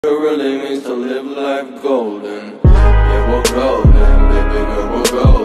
It really means to live life golden. Yeah, we're golden, baby girl, we're golden.